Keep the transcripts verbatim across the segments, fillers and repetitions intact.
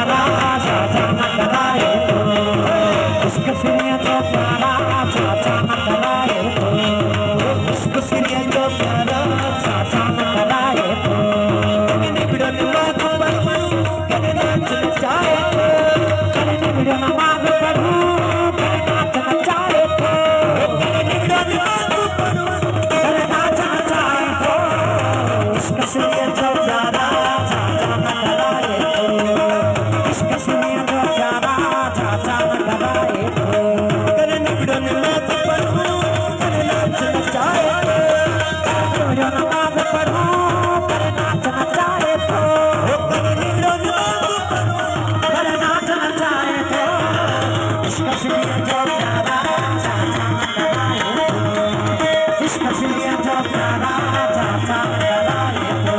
प्यारा चाचा न कराए तो, इश्क सिरे तो प्यारा चाचा न कराए तो, इश्क सिरे तो प्यारा चाचा न कराए तो, कभी निबिड़ो नमाज पढ़ूं कभी नाच नचाए तो, कभी निबिड़ो नमाज पढ़ूं कभी नाच नचाए तो, कभी निबिड़ो नमाज पढ़ूं कभी नाच नचाए तो, इश्क सिरे तो प्यारा चाचा न कराए तो, इश्क सिरे तो प्यारा चाचा न कराए तो, कभी निबिड़ो नमाज पढ़ूं कभी नाच नचाए तो, कभी निबिड़ो नमाज पढ़ूं कभी नाच नचाए तो, कभी निबिड़ो नमाज पढ़ूं कभी नाच नचाए तो, इश्क सिरे तो प्यारा चाचा न कराए तो, इश्क सिरे तो प्यारा चाचा न कराए तो।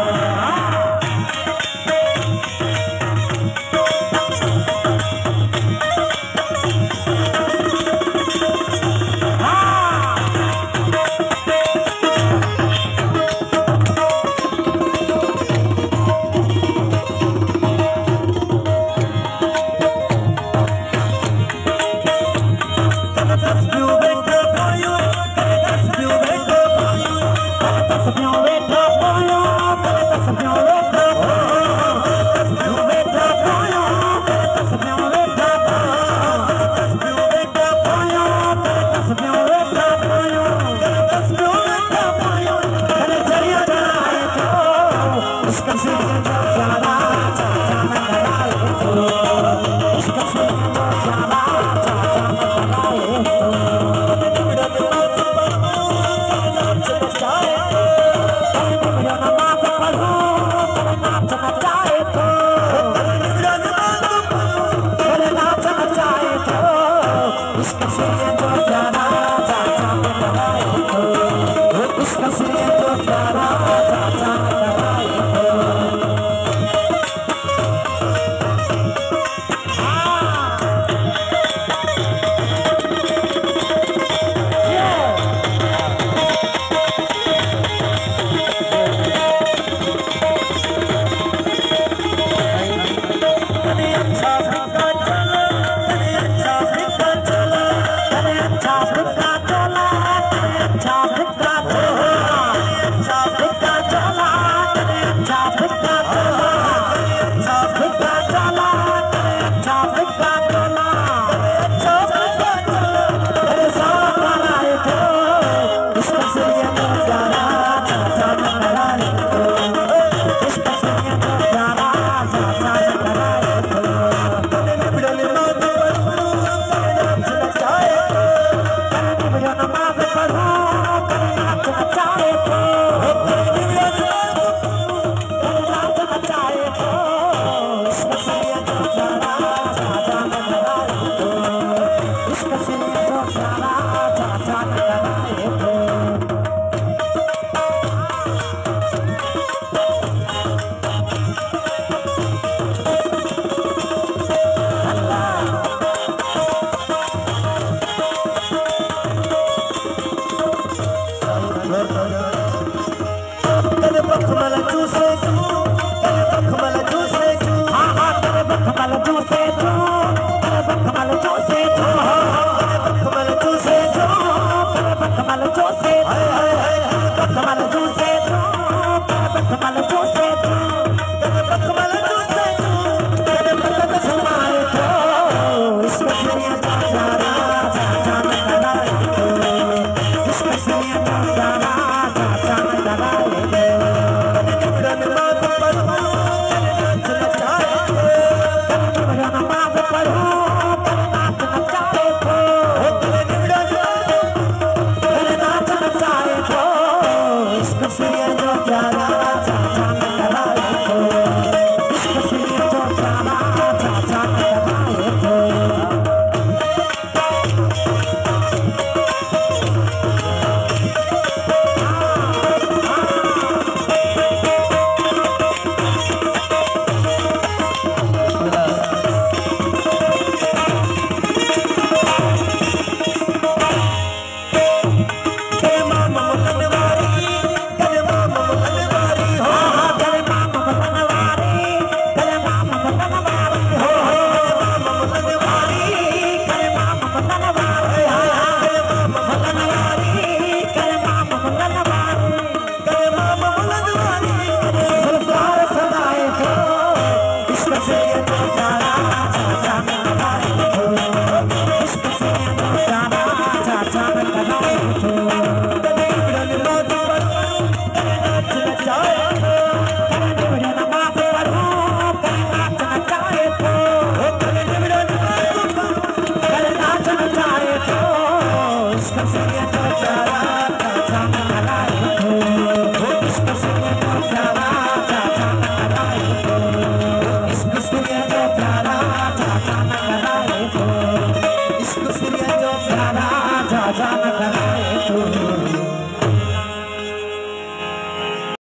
अच्छा